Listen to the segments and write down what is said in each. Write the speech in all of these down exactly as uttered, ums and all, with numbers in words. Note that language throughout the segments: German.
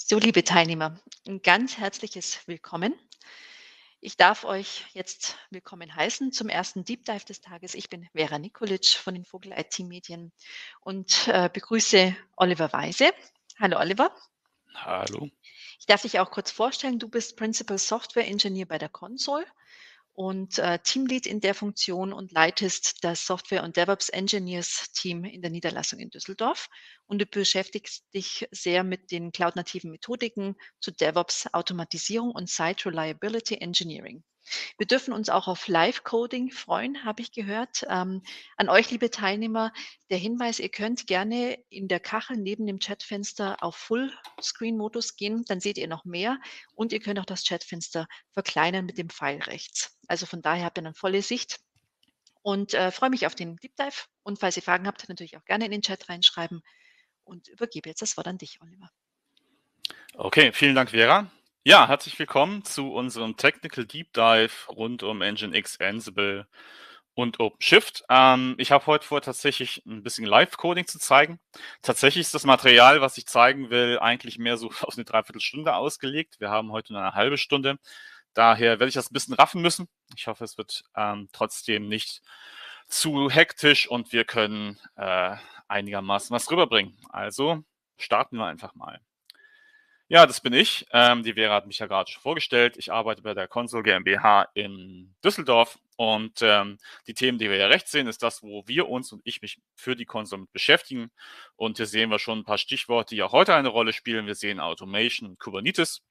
So, liebe Teilnehmer, ein ganz herzliches Willkommen. Ich darf euch jetzt willkommen heißen zum ersten Deep Dive des Tages. Ich bin Vera Nikolic von den Vogel I T Medien und äh, begrüße Oliver Weise. Hallo Oliver. Hallo. Ich darf dich auch kurz vorstellen. Du bist Principal Software Engineer bei der Console und äh, Teamlead in der Funktion und leitest das Software- und DevOps Engineers Team in der Niederlassung in Düsseldorf. Und du beschäftigst dich sehr mit den cloud-nativen Methodiken zu DevOps, Automatisierung und Site Reliability Engineering. Wir dürfen uns auch auf Live-Coding freuen, habe ich gehört. Ähm, an euch, liebe Teilnehmer, der Hinweis, ihr könnt gerne in der Kachel neben dem Chatfenster auf Full-Screen-Modus gehen, dann seht ihr noch mehr und ihr könnt auch das Chatfenster verkleinern mit dem Pfeil rechts. Also von daher habt ihr eine volle Sicht und äh, freue mich auf den Deep Dive. Und falls ihr Fragen habt, natürlich auch gerne in den Chat reinschreiben und übergebe jetzt das Wort an dich, Oliver. Okay, vielen Dank, Vera. Ja, herzlich willkommen zu unserem Technical Deep Dive rund um Nginx, Ansible und OpenShift. Ähm, ich habe heute vor, tatsächlich ein bisschen Live-Coding zu zeigen. Tatsächlich ist das Material, was ich zeigen will, eigentlich mehr so auf eine Dreiviertelstunde ausgelegt. Wir haben heute nur eine halbe Stunde. Daher werde ich das ein bisschen raffen müssen. Ich hoffe, es wird ähm, trotzdem nicht zu hektisch und wir können äh, einigermaßen was rüberbringen. Also starten wir einfach mal. Ja, das bin ich. Ähm, die Vera hat mich ja gerade schon vorgestellt. Ich arbeite bei der Console GmbH in Düsseldorf und ähm, die Themen, die wir ja rechts sehen, ist das, wo wir uns und ich mich für die Console mit beschäftigen. Und hier sehen wir schon ein paar Stichworte, die auch heute eine Rolle spielen. Wir sehen Automation und Kubernetes.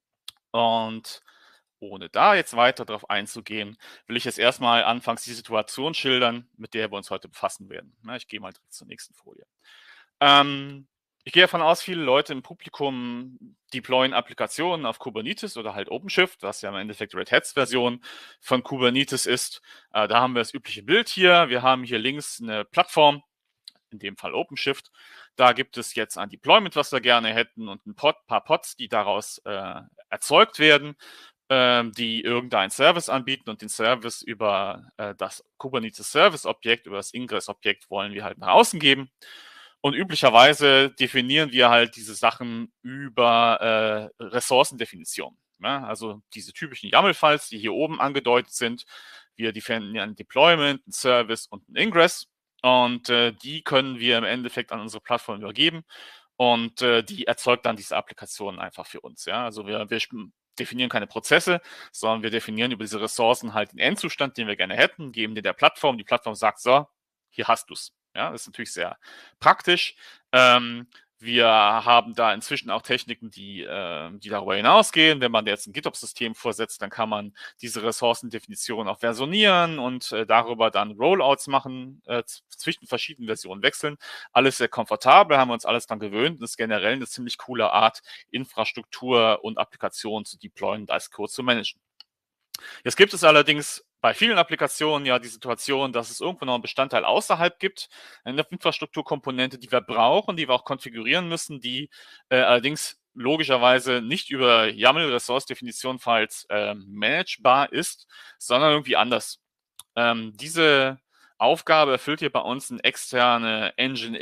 Und ohne da jetzt weiter darauf einzugehen, will ich jetzt erstmal anfangs die Situation schildern, mit der wir uns heute befassen werden. Na, ich gehe mal direkt zur nächsten Folie. Ähm, ich gehe davon aus, viele Leute im Publikum deployen Applikationen auf Kubernetes oder halt OpenShift, was ja im Endeffekt Red Hats Version von Kubernetes ist. Äh, da haben wir das übliche Bild hier. Wir haben hier links eine Plattform, in dem Fall OpenShift. Da gibt es jetzt ein Deployment, was wir gerne hätten und ein Pod, paar Pods, die daraus äh, erzeugt werden, äh, die irgendeinen Service anbieten und den Service über äh, das Kubernetes Service Objekt, über das Ingress Objekt wollen wir halt nach außen geben. Und üblicherweise definieren wir halt diese Sachen über äh, Ressourcendefinition. Ja? Also diese typischen YAML-Files, die hier oben angedeutet sind. Wir definieren ein Deployment, ein Service und ein Ingress. Und äh, die können wir im Endeffekt an unsere Plattform übergeben. Und äh, die erzeugt dann diese Applikation einfach für uns. Ja? Also wir, wir definieren keine Prozesse, sondern wir definieren über diese Ressourcen halt den Endzustand, den wir gerne hätten, geben den der Plattform. Die Plattform sagt, so, hier hast du es. Ja, das ist natürlich sehr praktisch. Ähm, wir haben da inzwischen auch Techniken, die, äh, die darüber hinausgehen. Wenn man jetzt ein GitOps-System vorsetzt, dann kann man diese Ressourcendefinition auch versionieren und äh, darüber dann Rollouts machen, äh, zwischen verschiedenen Versionen wechseln. Alles sehr komfortabel, haben wir uns alles dann gewöhnt. Das ist generell eine ziemlich coole Art, Infrastruktur und Applikationen zu deployen und als Code zu managen. Jetzt gibt es allerdings bei vielen Applikationen ja die Situation, dass es irgendwo noch einen Bestandteil außerhalb gibt, eine Infrastrukturkomponente, die wir brauchen, die wir auch konfigurieren müssen, die äh, allerdings logischerweise nicht über YAML-Ressource-Definition-Files äh, managebar ist, sondern irgendwie anders. Ähm, diese Aufgabe erfüllt hier bei uns eine externe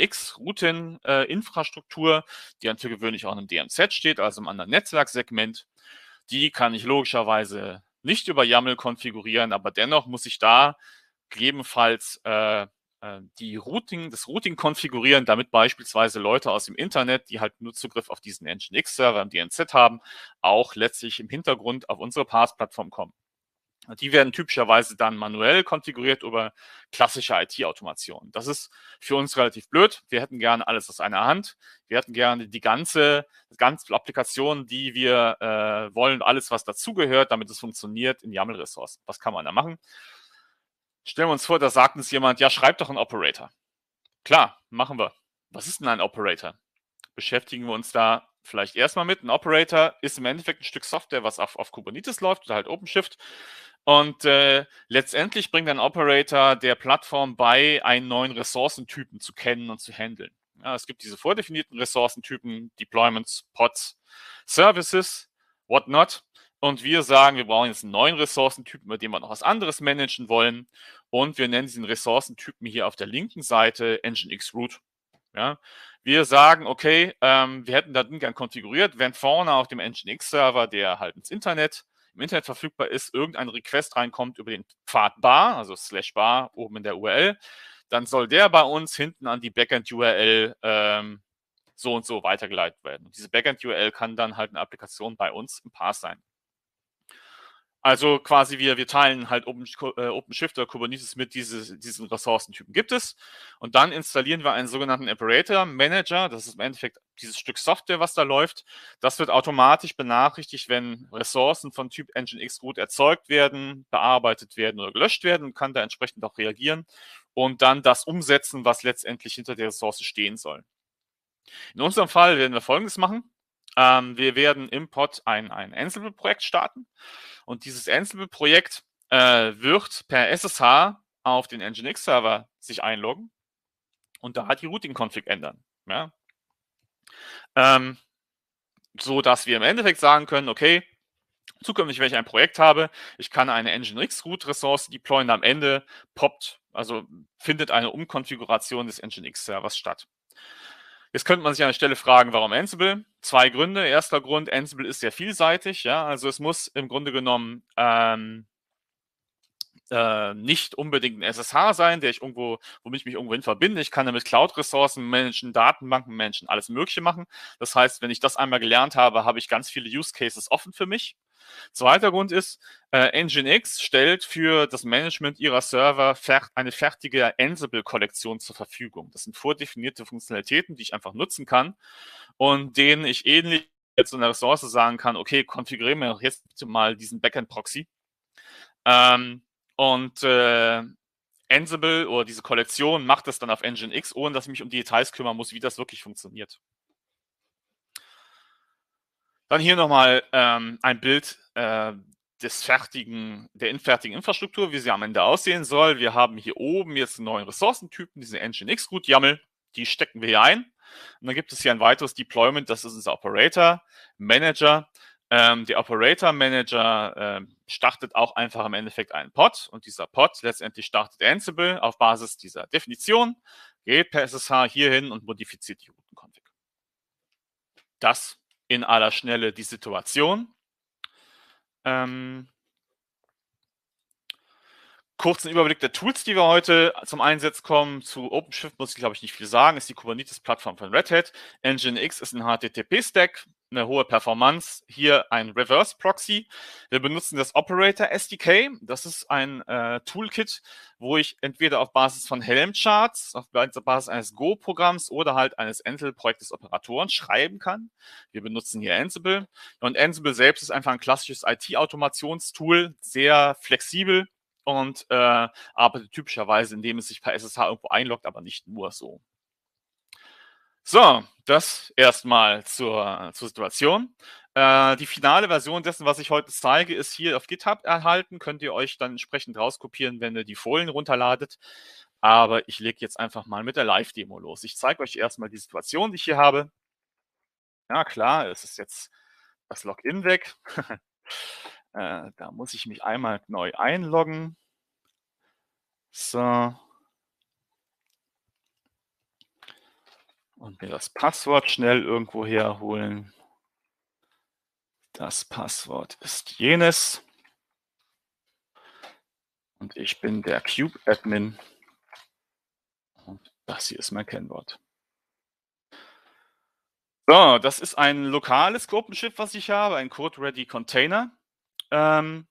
Nginx-Routen-Infrastruktur, äh, die dann für gewöhnlich auch in einem D M Z steht, also im anderen Netzwerksegment. Die kann ich logischerweise nicht über YAML konfigurieren, aber dennoch muss ich da gegebenenfalls äh, äh, die Routing, das Routing konfigurieren, damit beispielsweise Leute aus dem Internet, die halt nur Zugriff auf diesen Nginx-Server im D M Z haben, auch letztlich im Hintergrund auf unsere PaaS-Plattform kommen. Die werden typischerweise dann manuell konfiguriert über klassische I T-Automation. Das ist für uns relativ blöd. Wir hätten gerne alles aus einer Hand. Wir hätten gerne die ganze, die ganze Applikation, die wir äh, wollen, alles, was dazugehört, damit es funktioniert, in YAML-Ressourcen. Was kann man da machen? Stellen wir uns vor, da sagt uns jemand, ja, schreib doch einen Operator. Klar, machen wir. Was ist denn ein Operator? Beschäftigen wir uns da vielleicht erstmal mit. Ein Operator ist im Endeffekt ein Stück Software, was auf, auf Kubernetes läuft oder halt OpenShift. Und äh, letztendlich bringt ein Operator der Plattform bei, einen neuen Ressourcentypen zu kennen und zu handeln. Ja, es gibt diese vordefinierten Ressourcentypen, Deployments, Pods, Services, whatnot. Und wir sagen, wir brauchen jetzt einen neuen Ressourcentypen, mit dem wir noch was anderes managen wollen. Und wir nennen diesen Ressourcentypen hier auf der linken Seite Nginx Root. Ja? Wir sagen, okay, ähm, wir hätten das Ding gern konfiguriert, wenn vorne auf dem Nginx-Server, der halt ins Internet, im Internet verfügbar ist, irgendein Request reinkommt über den Pfad bar, also slash bar oben in der U R L, dann soll der bei uns hinten an die Backend-U R L ähm, so und so weitergeleitet werden. Und diese Backend-U R L kann dann halt eine Applikation bei uns im Pass sein. Also quasi wir, wir teilen halt Open, äh, OpenShift oder Kubernetes mit, diese, diesen Ressourcentypen gibt es. Und dann installieren wir einen sogenannten Operator Manager. Das ist im Endeffekt dieses Stück Software, was da läuft. Das wird automatisch benachrichtigt, wenn Ressourcen von Typ Nginx Root erzeugt werden, bearbeitet werden oder gelöscht werden und kann da entsprechend auch reagieren und dann das umsetzen, was letztendlich hinter der Ressource stehen soll. In unserem Fall werden wir Folgendes machen. Ähm, wir werden im Pod ein, ein Ansible-Projekt starten. Und dieses Ansible-Projekt äh, wird per S S H auf den Nginx-Server sich einloggen und da die Routing-Config ändern. Ja? Ähm, so dass wir im Endeffekt sagen können, okay, zukünftig, wenn ich ein Projekt habe, ich kann eine Nginx-Root-Ressource deployen, am Ende poppt, also findet eine Umkonfiguration des Nginx-Servers statt. Jetzt könnte man sich an der Stelle fragen, warum Ansible? Zwei Gründe. Erster Grund, Ansible ist sehr vielseitig. Ja? Also es muss im Grunde genommen ähm, äh, nicht unbedingt ein S S H sein, der ich irgendwo, womit ich mich irgendwo hin verbinde. Ich kann damit Cloud-Ressourcen managen, Datenbanken managen, alles Mögliche machen. Das heißt, wenn ich das einmal gelernt habe, habe ich ganz viele Use Cases offen für mich. Zweiter Grund ist, äh, Nginx stellt für das Management ihrer Server fer eine fertige Ansible-Kollektion zur Verfügung. Das sind vordefinierte Funktionalitäten, die ich einfach nutzen kann und denen ich ähnlich jetzt in der Ressource sagen kann, okay, konfiguriere mir doch jetzt bitte mal diesen Backend-Proxy. Ähm, und äh, Ansible oder diese Kollektion macht das dann auf Nginx, ohne dass ich mich um die Details kümmern muss, wie das wirklich funktioniert. Dann hier nochmal ähm, ein Bild äh, des fertigen, der infertigen Infrastruktur, wie sie am Ende aussehen soll. Wir haben hier oben jetzt einen neuen Ressourcentypen, diese Nginx Root YAML, die stecken wir hier ein. Und dann gibt es hier ein weiteres Deployment, das ist unser Operator Manager. Ähm, der Operator Manager äh, startet auch einfach im Endeffekt einen Pod und dieser Pod letztendlich startet Ansible auf Basis dieser Definition, geht per S S H hierhin und modifiziert die Routenconfig. Das in aller Schnelle die Situation. Ähm, kurzen Überblick der Tools, die wir heute zum Einsatz kommen. Zu OpenShift muss ich, glaube ich, nicht viel sagen. Ist die Kubernetes-Plattform von Red Hat. Nginx ist ein H T T P-Stack, eine hohe Performance. Hier ein Reverse-Proxy. Wir benutzen das Operator S D K. Das ist ein äh, Toolkit, wo ich entweder auf Basis von Helm-Charts, auf Basis eines Go-Programms oder halt eines Ansible-Projektes Operatoren schreiben kann. Wir benutzen hier Ansible. Und Ansible selbst ist einfach ein klassisches I T-Automationstool, sehr flexibel und äh, arbeitet typischerweise, indem es sich per S S H irgendwo einloggt, aber nicht nur so. So, das erstmal zur, zur Situation. Äh, die finale Version dessen, was ich heute zeige, ist hier auf GitHub erhalten. Könnt ihr euch dann entsprechend rauskopieren, wenn ihr die Folien runterladet. Aber ich lege jetzt einfach mal mit der Live-Demo los. Ich zeige euch erstmal die Situation, die ich hier habe. Ja, klar, es ist jetzt das Login weg. äh, da muss ich mich einmal neu einloggen. So. Und mir das Passwort schnell irgendwo herholen. Das Passwort ist jenes. Und ich bin der Kube-Admin. Und das hier ist mein Kennwort. So, das ist ein lokales OpenShift, was ich habe, ein Code-Ready-Container. Ähm,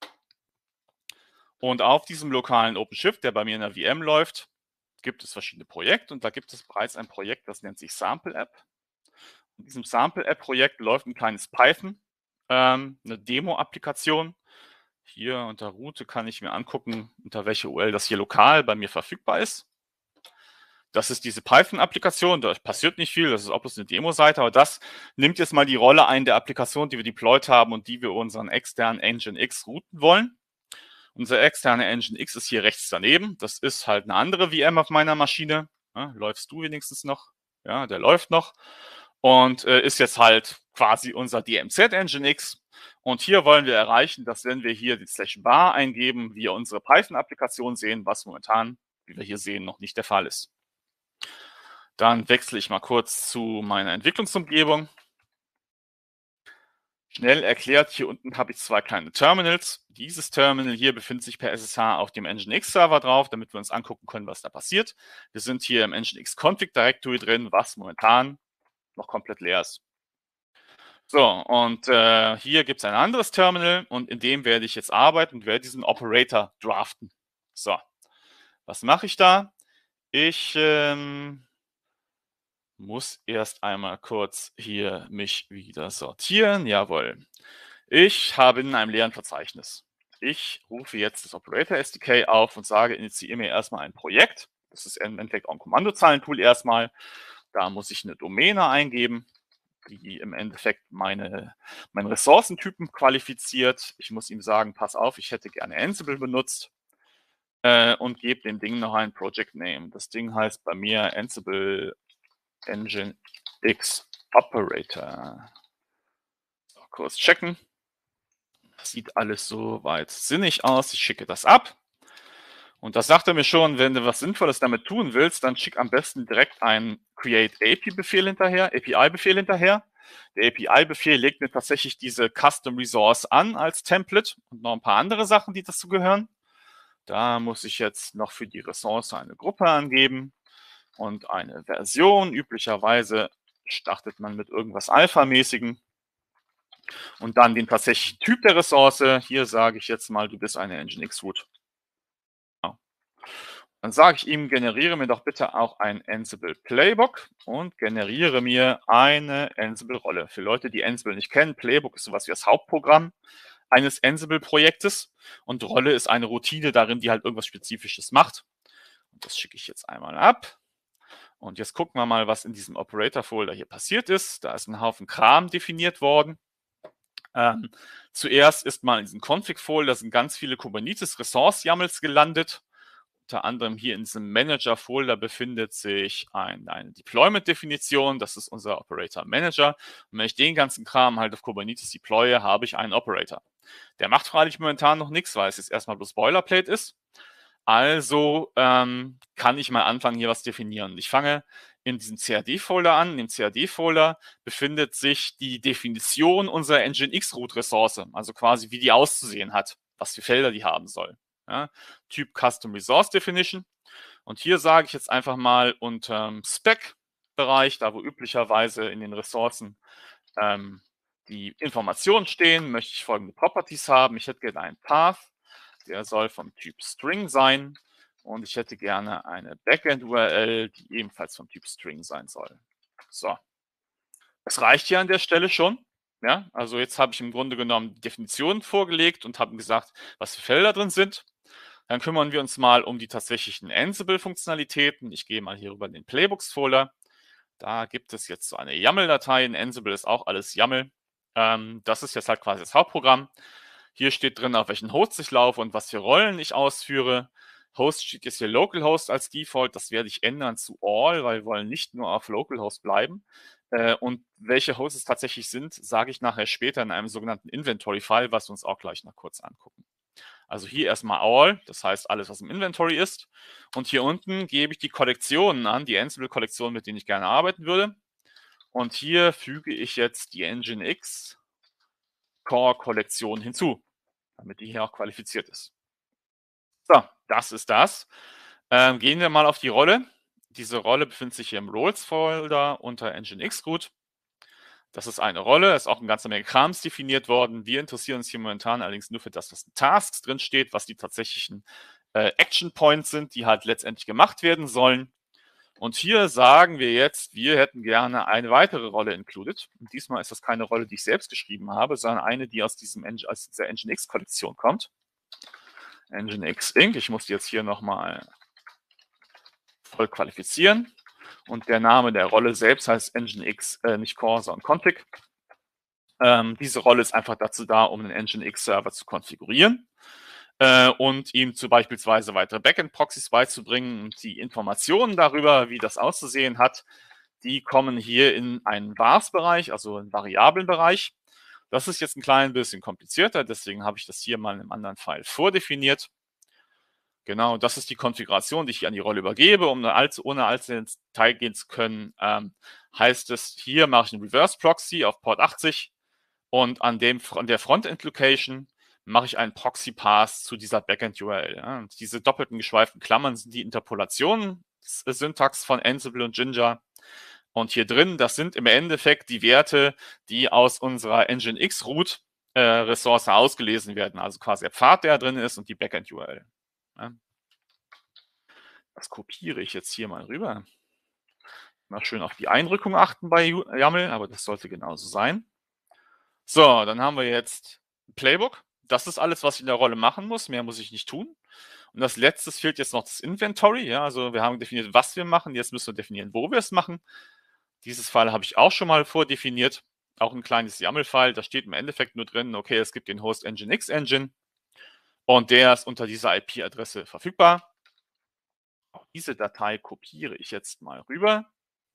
und auf diesem lokalen OpenShift, der bei mir in der V M läuft, gibt es verschiedene Projekte. Und da gibt es bereits ein Projekt, das nennt sich Sample-App. In diesem Sample-App-Projekt läuft ein kleines Python, ähm, eine Demo-Applikation. Hier unter Route kann ich mir angucken, unter welche U R L das hier lokal bei mir verfügbar ist. Das ist diese Python-Applikation, da passiert nicht viel, das ist auch bloß eine Demo-Seite, aber das nimmt jetzt mal die Rolle ein der Applikation, die wir deployed haben und die wir unseren externen Nginx routen wollen. Unser externer Nginx ist hier rechts daneben. Das ist halt eine andere V M auf meiner Maschine. Ja, läufst du wenigstens noch? Ja, der läuft noch. Und äh, ist jetzt halt quasi unser D M Z Nginx. Und hier wollen wir erreichen, dass wenn wir hier die slash bar eingeben, wir unsere Python-Applikation sehen, was momentan, wie wir hier sehen, noch nicht der Fall ist. Dann wechsle ich mal kurz zu meiner Entwicklungsumgebung. Schnell erklärt, hier unten habe ich zwei kleine Terminals. Dieses Terminal hier befindet sich per S S H auf dem Nginx-Server drauf, damit wir uns angucken können, was da passiert. Wir sind hier im Nginx-Config-Directory drin, was momentan noch komplett leer ist. So, und äh, hier gibt es ein anderes Terminal und in dem werde ich jetzt arbeiten und werde diesen Operator draften. So, was mache ich da? Ich ähm, muss erst einmal kurz hier mich wieder sortieren. Jawohl. Ich habe in einem leeren Verzeichnis. Ich rufe jetzt das Operator S D K auf und sage, initiiere mir erstmal ein Projekt. Das ist im Endeffekt auch ein Kommandozeilentool erstmal. Da muss ich eine Domäne eingeben, die im Endeffekt meine, meinen Ressourcentypen qualifiziert. Ich muss ihm sagen, pass auf, ich hätte gerne Ansible benutzt äh, und gebe dem Ding noch ein Project Name. Das Ding heißt bei mir Ansible Nginx Operator. So, kurz checken. Das sieht alles soweit sinnig aus. Ich schicke das ab. Und das sagt er mir schon, wenn du was Sinnvolles damit tun willst, dann schick am besten direkt einen Create A P I-Befehl hinterher, A P I-Befehl hinterher. Der A P I-Befehl legt mir tatsächlich diese Custom Resource an als Template und noch ein paar andere Sachen, die dazu gehören. Da muss ich jetzt noch für die Ressource eine Gruppe angeben und eine Version. Üblicherweise startet man mit irgendwas Alpha-mäßigen. Und dann den tatsächlichen Typ der Ressource. Hier sage ich jetzt mal, du bist eine Nginx-Root. Dann sage ich ihm, generiere mir doch bitte auch ein Ansible Playbook und generiere mir eine Ansible-Rolle. Für Leute, die Ansible nicht kennen, Playbook ist sowas wie das Hauptprogramm eines Ansible-Projektes und Rolle ist eine Routine darin, die halt irgendwas Spezifisches macht. Und das schicke ich jetzt einmal ab. Und jetzt gucken wir mal, was in diesem Operator-Folder hier passiert ist. Da ist ein Haufen Kram definiert worden. Ähm, zuerst ist mal in diesem Config-Folder sind ganz viele Kubernetes-Resource-YAMLs gelandet. Unter anderem hier in diesem Manager-Folder befindet sich ein, eine Deployment-Definition. Das ist unser Operator Manager. Und wenn ich den ganzen Kram halt auf Kubernetes deploye, habe ich einen Operator. Der macht freilich momentan noch nichts, weil es jetzt erstmal bloß Boilerplate ist. Also ähm, kann ich mal anfangen, hier was definieren. Ich fange in diesem C A D-Folder an. In dem C A D-Folder befindet sich die Definition unserer Nginx-Root-Ressource, also quasi wie die auszusehen hat, was für Felder die haben soll. Ja, Typ Custom Resource Definition. Und hier sage ich jetzt einfach mal unter dem Spec-Bereich, da wo üblicherweise in den Ressourcen ähm, die Informationen stehen, möchte ich folgende Properties haben. Ich hätte gerne einen Path, der soll vom Typ String sein. Und ich hätte gerne eine Backend-U R L, die ebenfalls vom Typ String sein soll. So. Das reicht hier an der Stelle schon. Ja, also jetzt habe ich im Grunde genommen die Definition vorgelegt und habe gesagt, was für Felder drin sind. Dann kümmern wir uns mal um die tatsächlichen Ansible-Funktionalitäten. Ich gehe mal hier rüber in den Playbooks-Folder. Da gibt es jetzt so eine YAML-Datei. In Ansible ist auch alles YAML. Ähm, das ist jetzt halt quasi das Hauptprogramm. Hier steht drin, auf welchen Host ich laufe und was für Rollen ich ausführe. Host steht jetzt hier Localhost als Default. Das werde ich ändern zu All, weil wir wollen nicht nur auf Localhost bleiben. Äh, und welche Hosts es tatsächlich sind, sage ich nachher später in einem sogenannten Inventory-File, was wir uns auch gleich noch kurz angucken. Also hier erstmal All, das heißt alles, was im Inventory ist. Und hier unten gebe ich die Kollektionen an, die Ansible-Kollektionen, mit denen ich gerne arbeiten würde. Und hier füge ich jetzt die Nginx Core-Kollektion hinzu, damit die hier auch qualifiziert ist. So, das ist das. Ähm, gehen wir mal auf die Rolle. Diese Rolle befindet sich hier im Roles-Folder unter Nginx Root. Das ist eine Rolle, ist auch eine ganze Menge Krams definiert worden. Wir interessieren uns hier momentan allerdings nur für das, was in Tasks drin steht, was die tatsächlichen äh, Action Points sind, die halt letztendlich gemacht werden sollen. Und hier sagen wir jetzt, wir hätten gerne eine weitere Rolle included. Und diesmal ist das keine Rolle, die ich selbst geschrieben habe, sondern eine, die aus, diesem, aus dieser Nginx-Kollektion kommt. Nginx Inc. Ich muss die jetzt hier nochmal voll qualifizieren. Und der Name der Rolle selbst heißt Nginx, äh, nicht Core, sondern Config. Ähm, diese Rolle ist einfach dazu da, um einen Nginx-Server zu konfigurieren äh, und ihm zu beispielsweise weitere Backend-Proxys beizubringen. Und die Informationen darüber, wie das auszusehen hat, die kommen hier in einen Vars-Bereich, also einen Variablen-Bereich. Das ist jetzt ein klein bisschen komplizierter, deswegen habe ich das hier mal in einem anderen File vordefiniert. Genau, das ist die Konfiguration, die ich hier an die Rolle übergebe. Um allzu, ohne allzu ins Detail gehen zu können, ähm, heißt es, hier mache ich einen Reverse Proxy auf Port achtzig und an, dem, an der Frontend-Location mache ich einen Proxy-Pass zu dieser Backend-U R L. Ja. Und diese doppelten geschweiften Klammern sind die Interpolationen-Syntax von Ansible und Jinja. Und hier drin, das sind im Endeffekt die Werte, die aus unserer Nginx-Root-Ressource äh, ausgelesen werden. Also quasi der Pfad, der drin ist und die Backend-U R L. Ja. Das kopiere ich jetzt hier mal rüber. Mal schön auf die Einrückung achten bei YAML, aber das sollte genauso sein. So, dann haben wir jetzt ein Playbook. Das ist alles, was ich in der Rolle machen muss. Mehr muss ich nicht tun. Und als letztes fehlt jetzt noch das Inventory. Ja, also wir haben definiert, was wir machen. Jetzt müssen wir definieren, wo wir es machen. Dieses File habe ich auch schon mal vordefiniert. Auch ein kleines YAML-File. Da steht im Endeffekt nur drin, okay, es gibt den Host Nginx Engine und der ist unter dieser I P-Adresse verfügbar. Auch diese Datei kopiere ich jetzt mal rüber.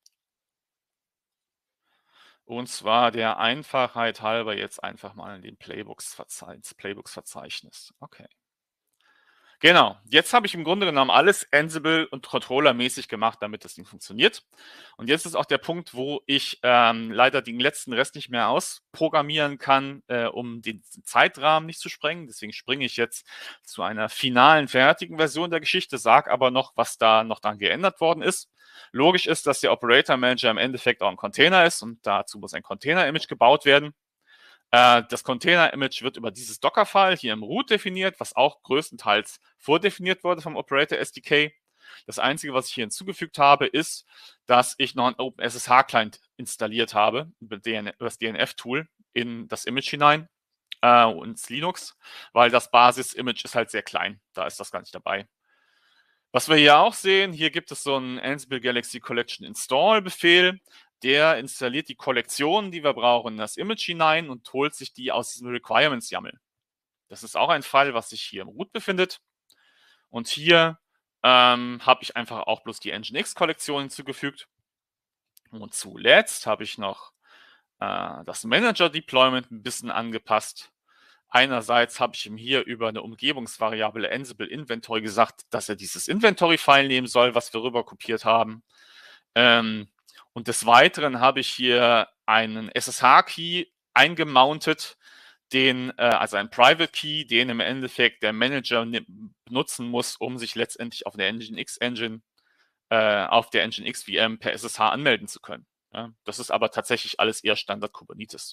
Und zwar der Einfachheit halber jetzt einfach mal in den Playbooks-Verzeichnis. Playbooks-Verzeichnis. Okay. Genau, jetzt habe ich im Grunde genommen alles Ansible und Controller-mäßig gemacht, damit das Ding funktioniert. Und jetzt ist auch der Punkt, wo ich ähm, leider den letzten Rest nicht mehr ausprogrammieren kann, äh, um den Zeitrahmen nicht zu sprengen. Deswegen springe ich jetzt zu einer finalen, fertigen Version der Geschichte, sage aber noch, was da noch dann geändert worden ist. Logisch ist, dass der Operator Manager im Endeffekt auch ein Container ist und dazu muss ein Container-Image gebaut werden. Das Container-Image wird über dieses Docker-File hier im Root definiert, was auch größtenteils vordefiniert wurde vom Operator S D K. Das Einzige, was ich hier hinzugefügt habe, ist, dass ich noch einen OpenSSH-Client installiert habe, über das D N F-Tool in das Image hinein, äh, ins Linux, weil das Basis-Image ist halt sehr klein. Da ist das gar nicht dabei. Was wir hier auch sehen, hier gibt es so einen Ansible Galaxy Collection Install Befehl. Der installiert die Kollektionen, die wir brauchen, in das Image hinein und holt sich die aus diesem Requirements-YAML. Das ist auch ein File, was sich hier im Root befindet. Und hier ähm, habe ich einfach auch bloß die Nginx-Kollektion hinzugefügt. Und zuletzt habe ich noch äh, das Manager-Deployment ein bisschen angepasst. Einerseits habe ich ihm hier über eine Umgebungsvariable Ansible Inventory gesagt, dass er dieses Inventory-File nehmen soll, was wir rüber kopiert haben. Ähm, und des Weiteren habe ich hier einen S S H-Key eingemountet, den, äh, also einen Private Key, den im Endeffekt der Manager benutzen muss, um sich letztendlich auf der Nginx Engine, äh, auf der Nginx V M per S S H anmelden zu können. Ja, das ist aber tatsächlich alles eher Standard Kubernetes.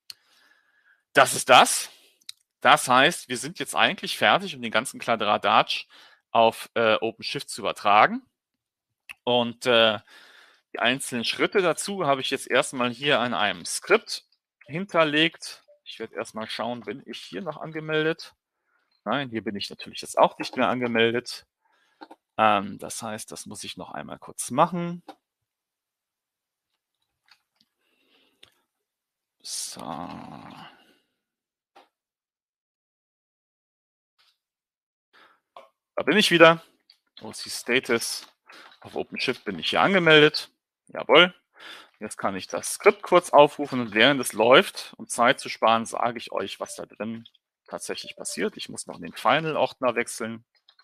Das ist das. Das heißt, wir sind jetzt eigentlich fertig, um den ganzen Kladderadatsch auf äh, OpenShift zu übertragen. Und äh, die einzelnen Schritte dazu habe ich jetzt erstmal hier an einem Skript hinterlegt. Ich werde erstmal schauen, bin ich hier noch angemeldet? Nein, hier bin ich natürlich jetzt auch nicht mehr angemeldet. Ähm, das heißt, das muss ich noch einmal kurz machen. So. Da bin ich wieder. O C Status. Auf OpenShift bin ich hier angemeldet. Jawohl. Jetzt kann ich das Skript kurz aufrufen und während es läuft, um Zeit zu sparen, sage ich euch, was da drin tatsächlich passiert. Ich muss noch den Final-Ordner wechseln.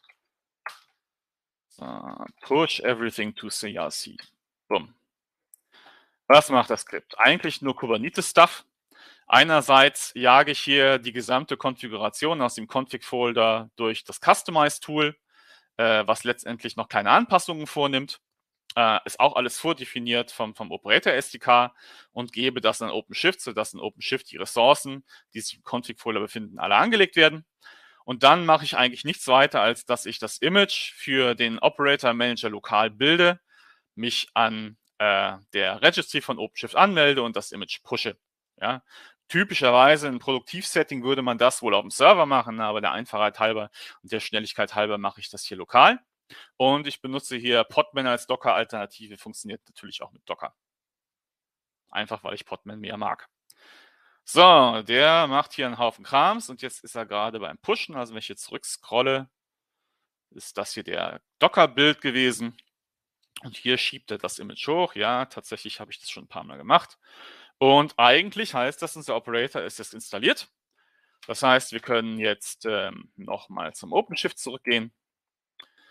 So, push everything to C R C. Bumm. Was macht das Skript? Eigentlich nur Kubernetes-Stuff. Einerseits jage ich hier die gesamte Konfiguration aus dem Config-Folder durch das Customize-Tool, äh, was letztendlich noch kleine Anpassungen vornimmt. Äh, ist auch alles vordefiniert vom, vom Operator S D K und gebe das an OpenShift, sodass in OpenShift die Ressourcen, die sich im Config-Folder befinden, alle angelegt werden. Und dann mache ich eigentlich nichts weiter, als dass ich das Image für den Operator Manager lokal bilde, mich an äh, der Registry von OpenShift anmelde und das Image pushe. Ja. Typischerweise in Produktivsetting würde man das wohl auf dem Server machen, aber der Einfachheit halber und der Schnelligkeit halber mache ich das hier lokal. Und ich benutze hier Podman als Docker-Alternative, funktioniert natürlich auch mit Docker. Einfach, weil ich Podman mehr mag. So, der macht hier einen Haufen Krams und jetzt ist er gerade beim Pushen. Also wenn ich jetzt zurückscrolle, ist das hier der Docker-Bild gewesen. Und hier schiebt er das Image hoch. Ja, tatsächlich habe ich das schon ein paar Mal gemacht. Und eigentlich heißt das, unser Operator ist jetzt installiert. Das heißt, wir können jetzt ähm, nochmal zum OpenShift zurückgehen.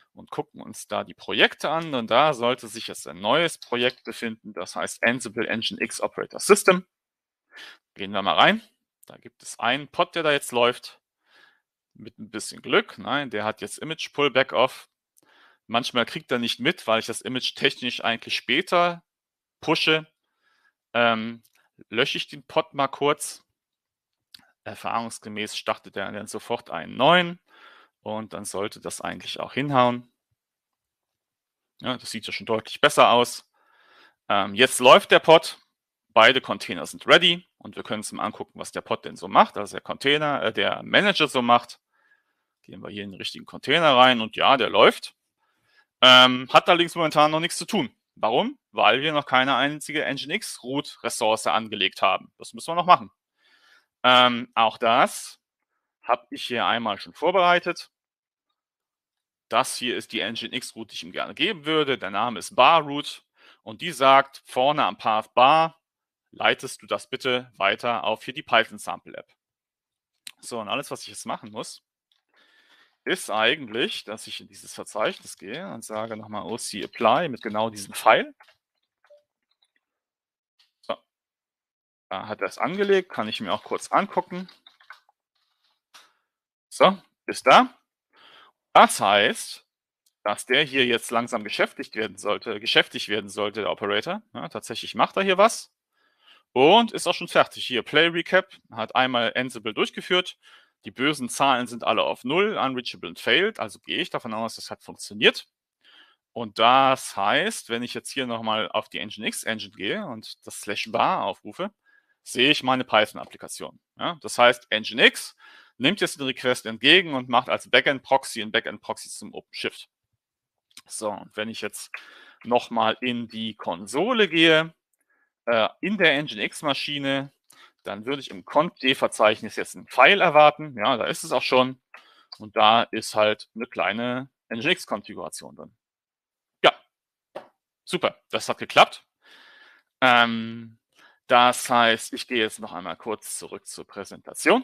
und gucken uns da die Projekte an. Und da sollte sich jetzt ein neues Projekt befinden, das heißt Ansible Nginx Operator System. Gehen wir mal rein. Da gibt es einen Pod, der da jetzt läuft. Mit ein bisschen Glück. Nein, der hat jetzt Image Pullback Off. Manchmal kriegt er nicht mit, weil ich das Image technisch eigentlich später pushe. Ähm, lösche ich den Pod mal kurz. Erfahrungsgemäß startet er dann sofort einen neuen. Und dann sollte das eigentlich auch hinhauen. Ja, das sieht ja schon deutlich besser aus. Ähm, jetzt läuft der Pod. Beide Container sind ready und wir können uns mal angucken, was der Pod denn so macht, also der Container, äh, der Manager so macht. Gehen wir hier in den richtigen Container rein und ja, der läuft. Ähm, hat allerdings momentan noch nichts zu tun. Warum? Weil wir noch keine einzige Nginx-Root-Ressource angelegt haben. Das müssen wir noch machen. Ähm, auch das habe ich hier einmal schon vorbereitet. Das hier ist die Nginx-Root, die ich ihm gerne geben würde. Der Name ist bar-root und die sagt, vorne am Path bar leitest du das bitte weiter auf hier die Python-Sample-App. So, und alles, was ich jetzt machen muss, ist eigentlich, dass ich in dieses Verzeichnis gehe und sage nochmal O C apply mit genau diesem Pfeil. So, da hat er es angelegt, kann ich mir auch kurz angucken. So, ist da. Das heißt, dass der hier jetzt langsam beschäftigt werden sollte, geschäftig werden sollte, der Operator. Ja, tatsächlich macht er hier was. Und ist auch schon fertig. Hier Play Recap, hat einmal Ansible durchgeführt. Die bösen Zahlen sind alle auf null, unreachable und failed. Also gehe ich davon aus, das hat funktioniert. Und das heißt, wenn ich jetzt hier nochmal auf die Nginx Engine gehe und das Slash bar aufrufe, sehe ich meine Python-Applikation. Ja, das heißt, Nginx nimmt jetzt den Request entgegen und macht als Backend-Proxy ein Backend-Proxy zum OpenShift. So, und wenn ich jetzt nochmal in die Konsole gehe, in der Nginx-Maschine, dann würde ich im conf-d-Verzeichnis jetzt einen Pfeil erwarten. Ja, da ist es auch schon. Und da ist halt eine kleine Nginx-Konfiguration drin. Ja, super, das hat geklappt. Ähm, das heißt, ich gehe jetzt noch einmal kurz zurück zur Präsentation.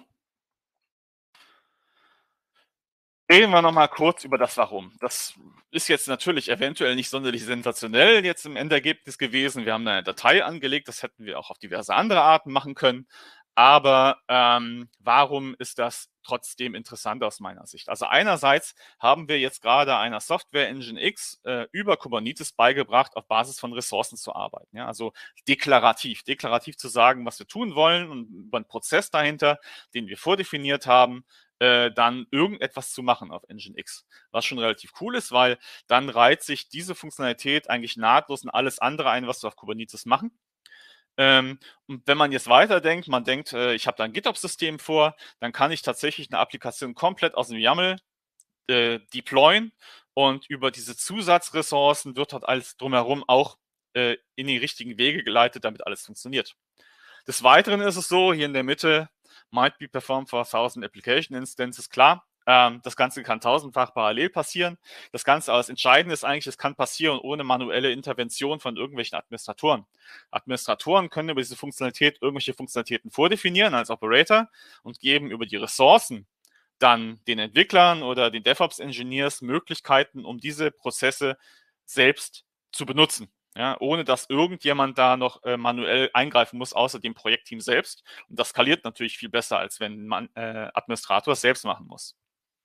Reden wir noch mal kurz über das Warum. Das ist jetzt natürlich eventuell nicht sonderlich sensationell jetzt im Endergebnis gewesen. Wir haben eine Datei angelegt, das hätten wir auch auf diverse andere Arten machen können. Aber ähm, warum ist das trotzdem interessant aus meiner Sicht? Also einerseits haben wir jetzt gerade einer Software Nginx äh, über Kubernetes beigebracht, auf Basis von Ressourcen zu arbeiten. Ja? Also deklarativ, deklarativ zu sagen, was wir tun wollen und über einen Prozess dahinter, den wir vordefiniert haben, Äh, dann irgendetwas zu machen auf Nginx, was schon relativ cool ist, weil dann reiht sich diese Funktionalität eigentlich nahtlos in alles andere ein, was wir auf Kubernetes machen. Ähm, und wenn man jetzt weiterdenkt, man denkt, äh, ich habe da ein GitOps-System vor, dann kann ich tatsächlich eine Applikation komplett aus dem YAML äh, deployen und über diese Zusatzressourcen wird halt alles drumherum auch äh, in die richtigen Wege geleitet, damit alles funktioniert. Des Weiteren ist es so, hier in der Mitte, might be performed for thousand application instances, klar. Ähm, das Ganze kann tausendfach parallel passieren. Das Ganze als Entscheidende ist eigentlich, es kann passieren ohne manuelle Intervention von irgendwelchen Administratoren. Administratoren können über diese Funktionalität irgendwelche Funktionalitäten vordefinieren als Operator und geben über die Ressourcen dann den Entwicklern oder den DevOps-Engineers Möglichkeiten, um diese Prozesse selbst zu benutzen. Ja, ohne dass irgendjemand da noch äh, manuell eingreifen muss, außer dem Projektteam selbst. Und das skaliert natürlich viel besser, als wenn man äh, Administrator es selbst machen muss.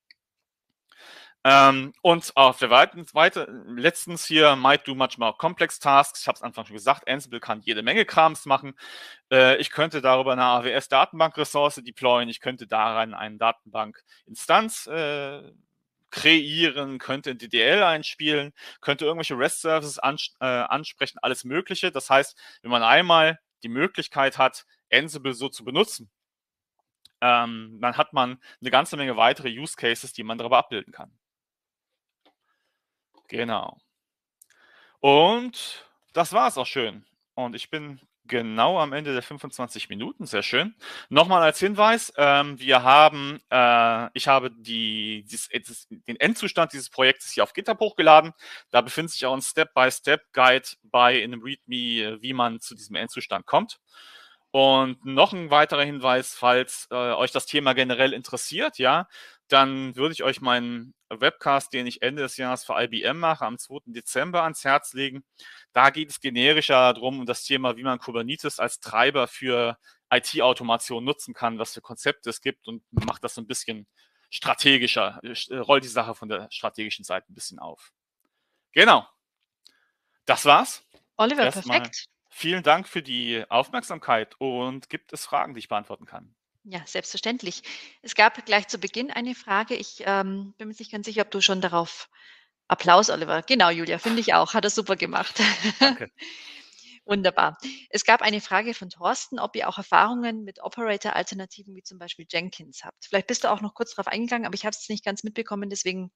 Ähm, und auf der weiten Seite, letztens hier, might do much more complex tasks. Ich habe es Anfang schon gesagt, Ansible kann jede Menge Krams machen. Äh, ich könnte darüber eine A W S-Datenbank-Ressource deployen. Ich könnte daran eine Datenbank-Instanz äh, kreieren, könnte D D L einspielen, könnte irgendwelche REST-Services ans äh, ansprechen, alles Mögliche. Das heißt, wenn man einmal die Möglichkeit hat, Ansible so zu benutzen, ähm, dann hat man eine ganze Menge weitere Use Cases, die man darüber abbilden kann. Genau. Und das war es auch schon. Und ich bin genau am Ende der fünfundzwanzig Minuten, sehr schön. Nochmal als Hinweis, ähm, wir haben, äh, ich habe die, dieses, den Endzustand dieses Projektes hier auf GitHub hochgeladen. Da befindet sich auch ein Step-by-Step-Guide bei in einem README, wie man zu diesem Endzustand kommt. Und noch ein weiterer Hinweis, falls äh, euch das Thema generell interessiert, ja, dann würde ich euch meinen Webcast, den ich Ende des Jahres für I B M mache, am zweiten Dezember ans Herz legen. Da geht es generischer darum, um das Thema, wie man Kubernetes als Treiber für I T-Automation nutzen kann, was für Konzepte es gibt, und macht das so ein bisschen strategischer, äh, rollt die Sache von der strategischen Seite ein bisschen auf. Genau. Das war's. Oliver, Erstmal perfekt. vielen Dank für die Aufmerksamkeit, und gibt es Fragen, die ich beantworten kann? Ja, selbstverständlich. Es gab gleich zu Beginn eine Frage. Ich ähm, bin mir nicht ganz sicher, ob du schon darauf Applaus, Oliver. Genau, Julia, finde ich auch. Hat er super gemacht. Danke. Wunderbar. Es gab eine Frage von Thorsten, ob ihr auch Erfahrungen mit Operator-Alternativen wie zum Beispiel Jenkins habt. Vielleicht bist du auch noch kurz darauf eingegangen, aber ich habe es nicht ganz mitbekommen, deswegen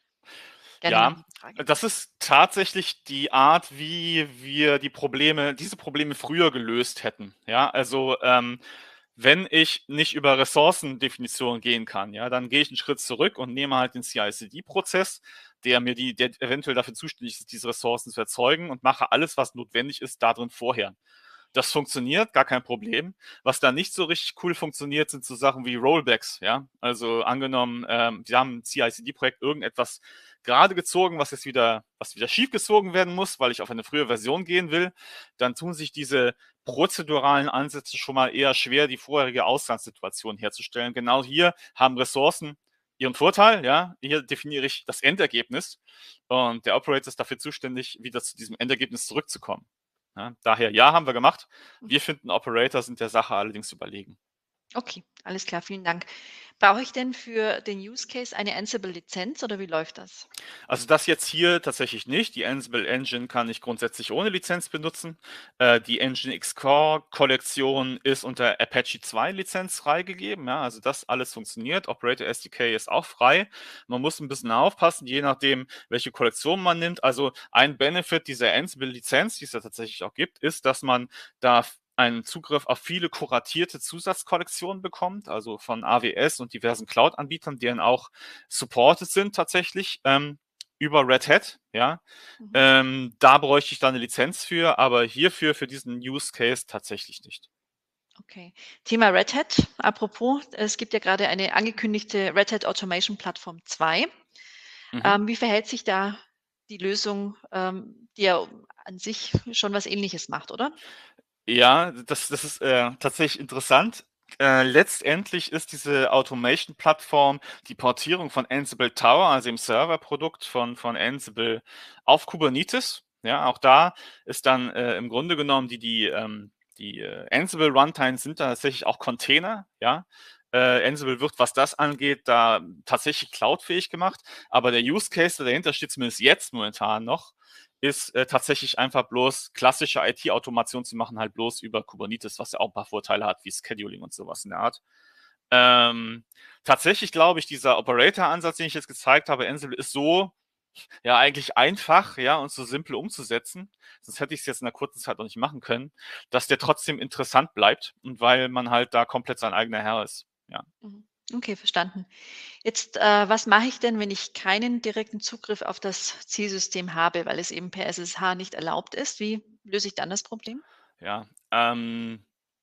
gerne Ja, nochmal die Frage. das ist tatsächlich die Art, wie wir die Probleme diese Probleme früher gelöst hätten. Ja, also, ähm, wenn ich nicht über Ressourcendefinition gehen kann, ja, dann gehe ich einen Schritt zurück und nehme halt den C I C D-Prozess, der mir die der eventuell dafür zuständig ist, diese Ressourcen zu erzeugen, und mache alles, was notwendig ist, da drin vorher. Das funktioniert, gar kein Problem. Was da nicht so richtig cool funktioniert, sind so Sachen wie Rollbacks, ja. Also angenommen, ähm, wir haben im C I C D-Projekt irgendetwas gerade gezogen, was jetzt wieder, was wieder schief gezogen werden muss, weil ich auf eine frühe Version gehen will, dann tun sich diese prozeduralen Ansätze schon mal eher schwer, die vorherige Ausgangssituation herzustellen. Genau hier haben Ressourcen ihren Vorteil, ja. Hier definiere ich das Endergebnis, und der Operator ist dafür zuständig, wieder zu diesem Endergebnis zurückzukommen. Ja, daher, ja, haben wir gemacht. Mhm. Wir finden, Operator sind der Sache allerdings überlegen. Okay, alles klar, vielen Dank. Brauche ich denn für den Use Case eine Ansible-Lizenz oder wie läuft das? Also das jetzt hier tatsächlich nicht. Die Ansible Engine kann ich grundsätzlich ohne Lizenz benutzen. Äh, die Nginx Core Kollektion ist unter Apache zwei Lizenz freigegeben. Ja, also das alles funktioniert. Operator S D K ist auch frei. Man muss ein bisschen aufpassen, je nachdem, welche Kollektion man nimmt. Also ein Benefit dieser Ansible Lizenz, die es ja tatsächlich auch gibt, ist, dass man da einen Zugriff auf viele kuratierte Zusatzkollektionen bekommt, also von A W S und diversen Cloud-Anbietern, deren auch supported sind tatsächlich. Ähm, über Red Hat, ja. Mhm. Ähm, da bräuchte ich dann eine Lizenz für, aber hierfür, für diesen Use Case tatsächlich nicht. Okay. Thema Red Hat. Apropos, es gibt ja gerade eine angekündigte Red Hat Automation Plattform zwei. Mhm. Ähm, wie verhält sich da die Lösung, ähm, die ja an sich schon was Ähnliches macht, oder? Ja, das, das ist äh, tatsächlich interessant. Äh, letztendlich ist diese Automation-Plattform die Portierung von Ansible Tower, also dem Serverprodukt von, von Ansible, auf Kubernetes. Ja, auch da ist dann äh, im Grunde genommen die, die, ähm, die äh, Ansible Runtimes sind da tatsächlich auch Container. Ja, äh, Ansible wird, was das angeht, da tatsächlich cloudfähig gemacht. Aber der Use Case, der dahinter steht, zumindest jetzt momentan noch, ist äh, tatsächlich einfach bloß klassische I T-Automation zu machen, halt bloß über Kubernetes, was ja auch ein paar Vorteile hat, wie Scheduling und sowas in der Art. Ähm, tatsächlich glaube ich, dieser Operator-Ansatz, den ich jetzt gezeigt habe, Ansible, ist so ja eigentlich einfach, ja, und so simpel umzusetzen, sonst hätte ich es jetzt in der kurzen Zeit noch nicht machen können, dass der trotzdem interessant bleibt, und weil man halt da komplett sein eigener Herr ist. Ja. Mhm. Okay, verstanden. Jetzt, äh, was mache ich denn, wenn ich keinen direkten Zugriff auf das Zielsystem habe, weil es eben per S S H nicht erlaubt ist? Wie löse ich dann das Problem? Ja. Ähm,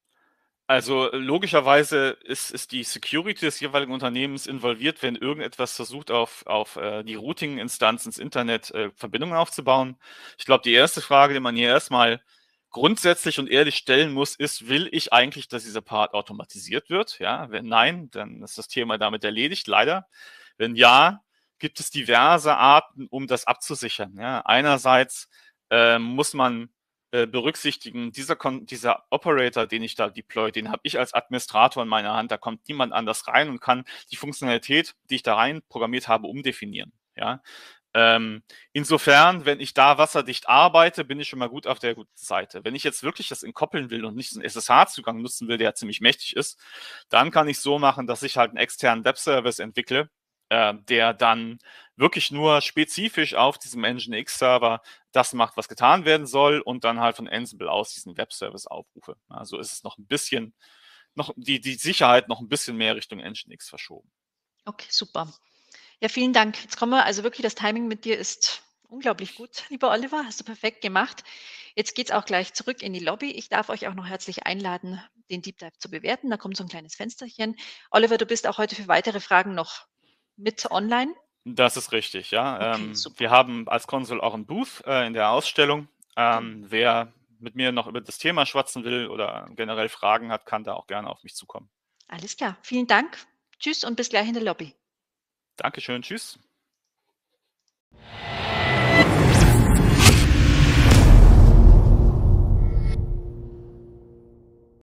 Also logischerweise ist, ist die Security des jeweiligen Unternehmens involviert, wenn irgendetwas versucht, auf, auf äh, die Routing-Instanz ins Internet äh, Verbindungen aufzubauen. Ich glaube, die erste Frage, die man hier erstmal grundsätzlich und ehrlich stellen muss, ist, will ich eigentlich, dass dieser Part automatisiert wird? Ja, wenn nein, dann ist das Thema damit erledigt, leider. Wenn ja, gibt es diverse Arten, um das abzusichern. Ja, einerseits äh, muss man äh, berücksichtigen, dieser, Kon dieser Operator, den ich da deploy, den habe ich als Administrator in meiner Hand. Da kommt niemand anders rein und kann die Funktionalität, die ich da rein programmiert habe, umdefinieren. Ja? Ähm, insofern, wenn ich da wasserdicht arbeite, bin ich schon mal gut auf der guten Seite. Wenn ich jetzt wirklich das entkoppeln will und nicht einen S S H-Zugang nutzen will, der ziemlich mächtig ist, dann kann ich so machen, dass ich halt einen externen Web-Service entwickle, äh, der dann wirklich nur spezifisch auf diesem Nginx-Server das macht, was getan werden soll, und dann halt von Ansible aus diesen Web-Service aufrufe. Also ist es noch ein bisschen, noch die, die Sicherheit noch ein bisschen mehr Richtung Nginx verschoben. Okay, super. Ja, vielen Dank. Jetzt kommen wir also wirklich, das Timing mit dir ist unglaublich gut, lieber Oliver, hast du perfekt gemacht. Jetzt geht's auch gleich zurück in die Lobby. Ich darf euch auch noch herzlich einladen, den Deep Dive zu bewerten. Da kommt so ein kleines Fensterchen. Oliver, du bist auch heute für weitere Fragen noch mit online? Das ist richtig, ja. Okay, Ähm, super. wir haben als Console auch 'n Booth, äh, in der Ausstellung. Genau. Ähm, wer mit mir noch über das Thema schwatzen will oder generell Fragen hat, kann da auch gerne auf mich zukommen. Alles klar. Vielen Dank. Tschüss und bis gleich in der Lobby. Dankeschön. Tschüss.